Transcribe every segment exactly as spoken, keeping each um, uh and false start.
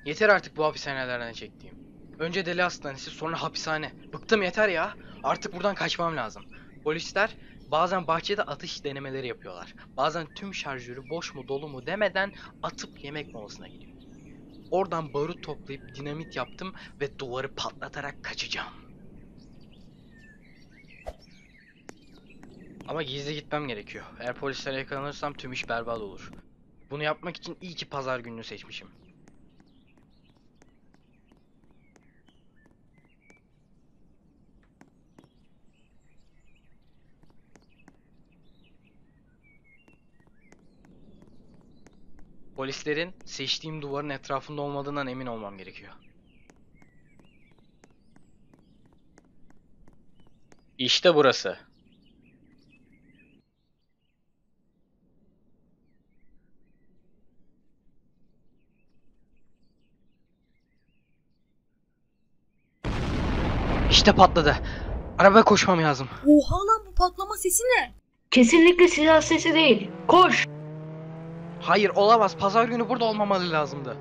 Yeter artık bu hapishanelerden çektiğim. Önce deli hastanesi, sonra hapishane. Bıktım, yeter ya. Artık buradan kaçmam lazım. Polisler bazen bahçede atış denemeleri yapıyorlar. Bazen tüm şarjörü boş mu dolu mu demeden atıp yemek molasına gidiyor. Oradan barut toplayıp dinamit yaptım ve duvarı patlatarak kaçacağım. Ama gizli gitmem gerekiyor. Eğer polislere yakalanırsam tüm iş berbat olur. Bunu yapmak için iyi ki pazar gününü seçmişim. Polislerin seçtiğim duvarın etrafında olmadığından emin olmam gerekiyor. İşte burası. İşte patladı. Arabaya koşmam lazım. Oha lan, bu patlama sesi ne? Kesinlikle silah sesi değil. Koş. Hayır, olamaz. Pazar günü burada olmamalı lazımdı.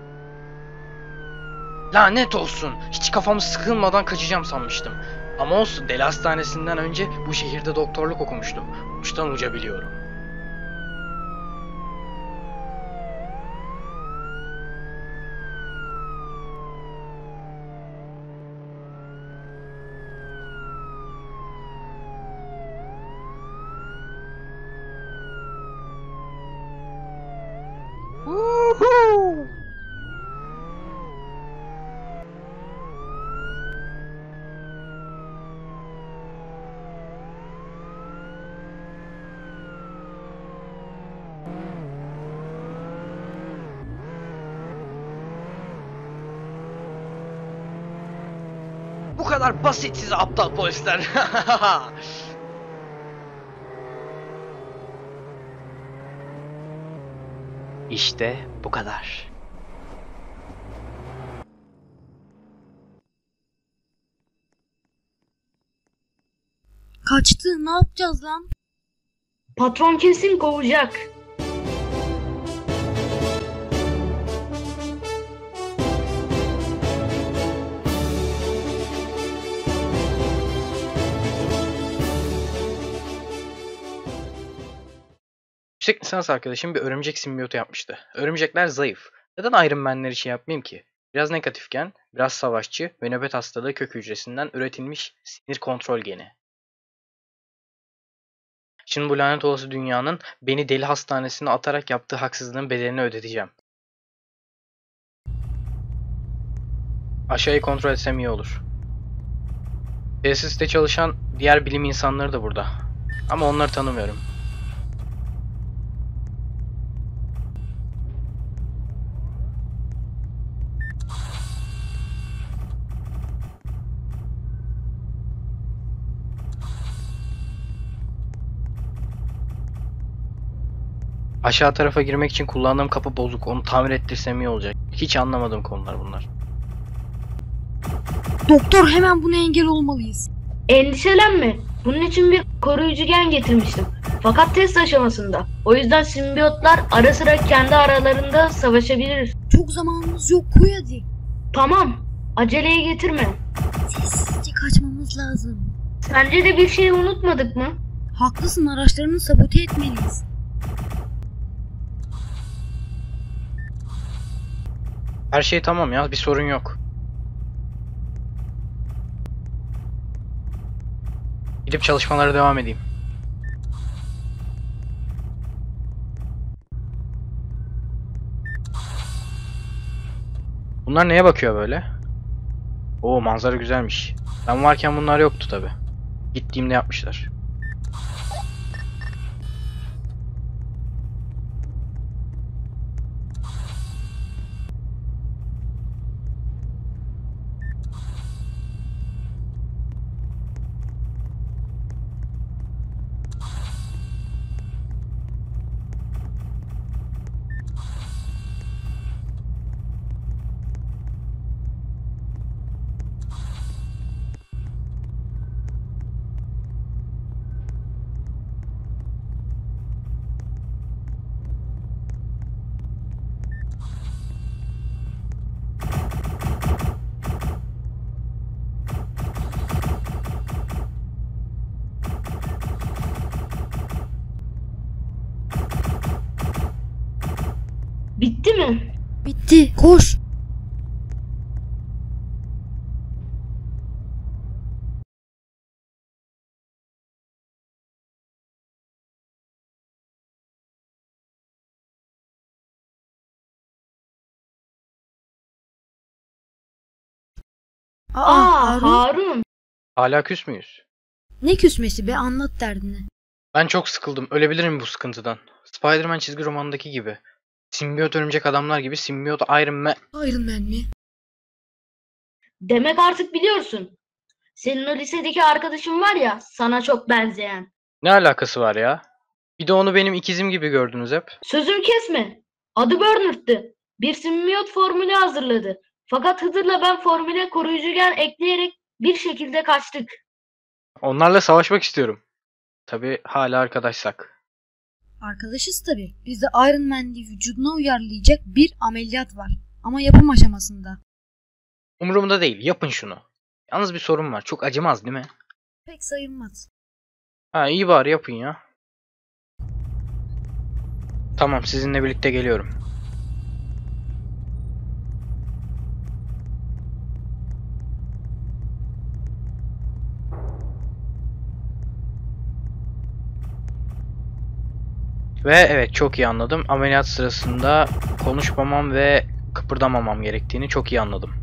Lanet olsun. Hiç kafamı sıkılmadan kaçacağım sanmıştım. Ama olsun, deli hastanesinden önce bu şehirde doktorluk okumuştum. Uçtan uca biliyorum. Woohoo! Bu kadar basit size aptal polisler. İşte bu kadar. Kaçtı, ne yapacağız lan? Patron kesin kovacak. Yüksek lisans arkadaşım bir örümcek simbiyotu yapmıştı. Örümcekler zayıf. Neden Iron Man'ler için yapmayayım ki? Biraz negatifken, biraz savaşçı ve nöbet hastalığı kök hücresinden üretilmiş sinir kontrol geni. Şimdi bu lanet olası dünyanın beni deli hastanesine atarak yaptığı haksızlığın bedelini ödeteceğim. Aşağıyı kontrol etsem iyi olur. Tesiste çalışan diğer bilim insanları da burada. Ama onları tanımıyorum. Aşağı tarafa girmek için kullandığım kapı bozuk. Onu tamir ettirsem iyi olacak. Hiç anlamadığım konular bunlar. Doktor, hemen buna engel olmalıyız. Endişelenme. Bunun için bir koruyucu gen getirmiştim. Fakat test aşamasında. O yüzden simbiyotlar ara sıra kendi aralarında savaşabilir. Çok zamanımız yok, koy hadi. Tamam. Aceleye getirme. Sessizce kaçmamız lazım. Sence de bir şey unutmadık mı? Haklısın, araçlarını sabote etmeliyiz. Her şey tamam ya, bir sorun yok. Gidip çalışmalara devam edeyim. Bunlar neye bakıyor böyle? Oo, manzara güzelmiş. Ben varken bunlar yoktu tabi. Gittiğimde yapmışlar. Bitti mi? Bitti. Koş. Aa, Aa, Harun. Harun. Hala küs müyüz? Ne küsmesi be, anlat derdini. Ben çok sıkıldım. Ölebilirim bu sıkıntıdan. Spider-Man çizgi romanındaki gibi. Simbiyot örümcek adamlar gibi simbiyot Iron Man... Iron Man mi? Demek artık biliyorsun. Senin o lisedeki arkadaşın var ya, sana çok benzeyen. Ne alakası var ya? Bir de onu benim ikizim gibi gördünüz hep. Sözümü kesme. Adı Bernard'tı. Bir simbiyot formülü hazırladı. Fakat Hıdır'la ben formüle koruyucu gen ekleyerek bir şekilde kaçtık. Onlarla savaşmak istiyorum. Tabii hala arkadaşsak. Arkadaşız tabii. Bizde Iron Man'li vücuduna uyarlayacak bir ameliyat var. Ama yapım aşamasında. Umurumda değil. Yapın şunu. Yalnız bir sorun var. Çok acımaz değil mi? Pek sayılmaz. Ha iyi bari yapın ya. Tamam sizinle birlikte geliyorum. Ve evet çok iyi anladım. Ameliyat sırasında konuşmamam ve kıpırdamamam gerektiğini çok iyi anladım.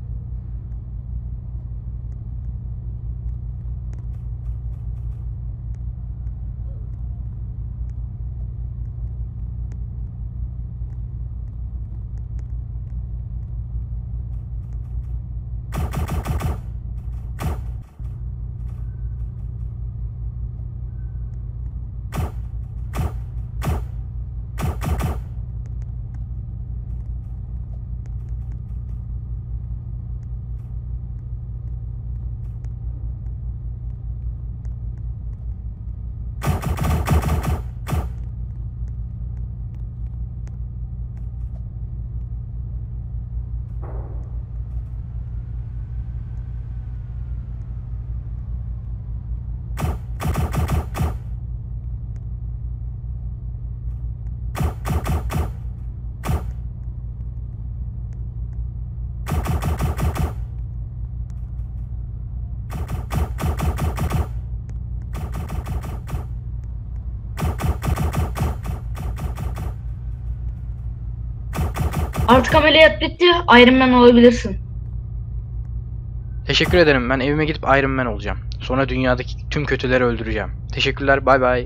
Artık ameliyat bitti. Iron Man olabilirsin. Teşekkür ederim. Ben evime gidip Iron Man olacağım. Sonra dünyadaki tüm kötüleri öldüreceğim. Teşekkürler. Bay bay.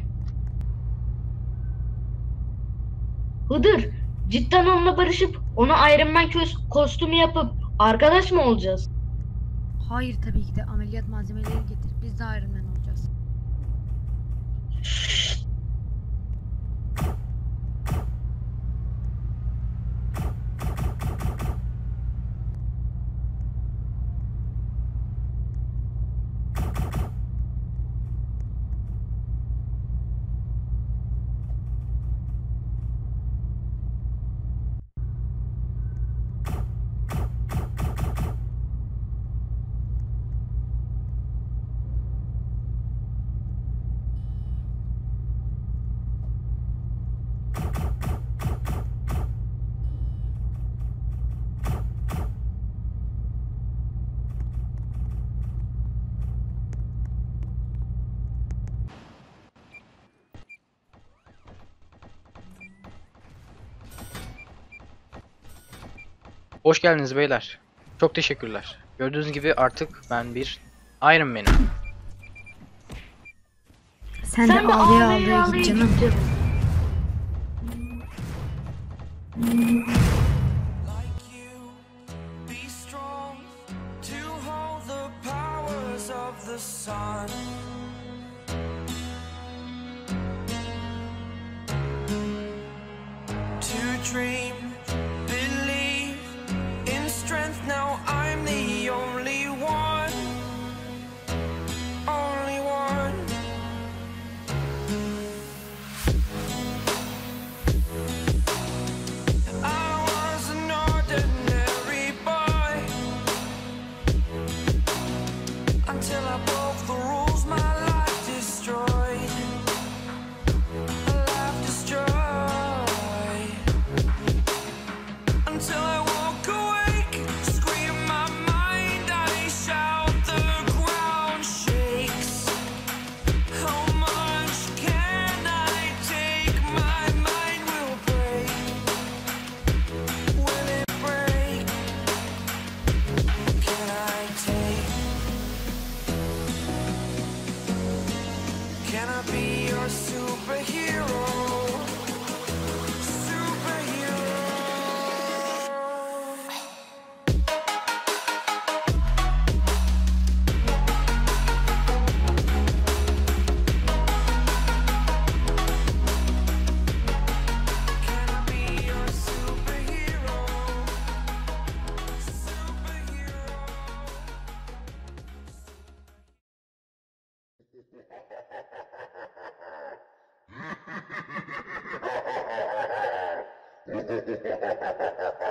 Hıdır, cidden onunla barışıp ona Iron Man kos- kostümü yapıp arkadaş mı olacağız? Hayır, tabii ki de ameliyat malzemeleri getir. Biz de Iron Man olacağız. Hoş geldiniz beyler. Çok teşekkürler. Gördüğünüz gibi artık ben bir Iron Man'im. Sen, de ağlaya ağlaya git canım. git canım. Like you, be strong to hold the powers of the sun. To dream, believe in strength. Now I'm the only one, only one. I was an ordinary boy until I broke the rules. My life destroyed, my life destroyed. Ha ha ha ha ha!